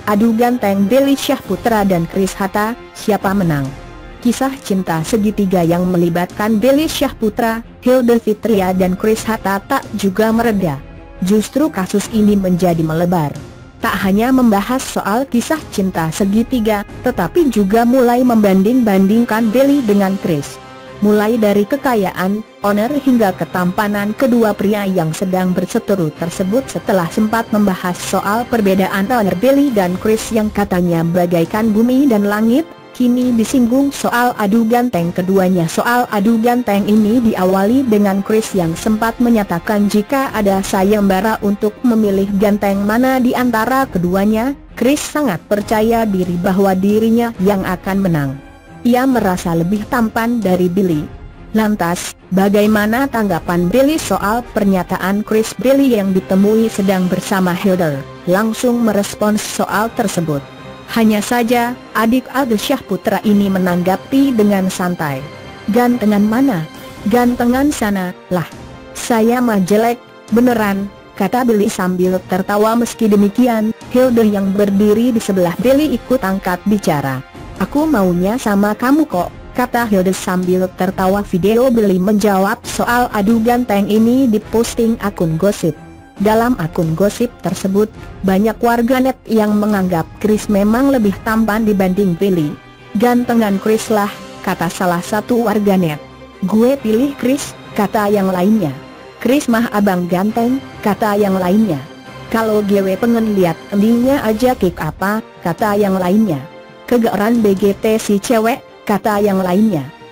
adu ganteng Billy Syahputra dan Kris Hatta, siapa menang? Kisah cinta segitiga yang melibatkan Billy Syahputra, Hilda Fitria dan Kris Hatta tak juga mereda. Justru kasus ini menjadi melebar. Tak hanya membahas soal kisah cinta segitiga, tetapi juga mulai membanding-bandingkan Billy dengan Kris. Mulai dari kekayaan, honor hingga ketampanan kedua pria yang sedang berseteru tersebut. Setelah sempat membahas soal perbedaan honor Billy dan Kris yang katanya bagaikan bumi dan langit, kini disinggung soal adu ganteng keduanya. Soal adu ganteng ini diawali dengan Kris yang sempat menyatakan jika ada sayembara untuk memilih ganteng mana di antara keduanya, Kris sangat percaya diri bahwa dirinya yang akan menang. Ia merasa lebih tampan dari Billy. Lantas, bagaimana tanggapan Billy soal pernyataan Kris? Billy yang ditemui sedang bersama Hilda langsung merespons soal tersebut. Hanya saja, adik Adi Syahputra ini menanggapi dengan santai. Gantengan mana? Gantengan sana, lah. Saya mah jelek, beneran, kata Billy sambil tertawa. Meski demikian, Hilda yang berdiri di sebelah Billy ikut angkat bicara. Aku maunya sama kamu kok, kata Hilda sambil tertawa. Video Billy menjawab soal adu ganteng ini diposting akun gosip. Dalam akun gosip tersebut, banyak warganet yang menganggap Kris memang lebih tampan dibanding Billy. Gantengan Kris lah, kata salah satu warganet. Gue pilih Kris, kata yang lainnya. Kris mah abang ganteng, kata yang lainnya. Kalau gue pengen lihat endingnya aja kick apa, kata yang lainnya. Kegeeran BGT si cewek, kata yang lainnya.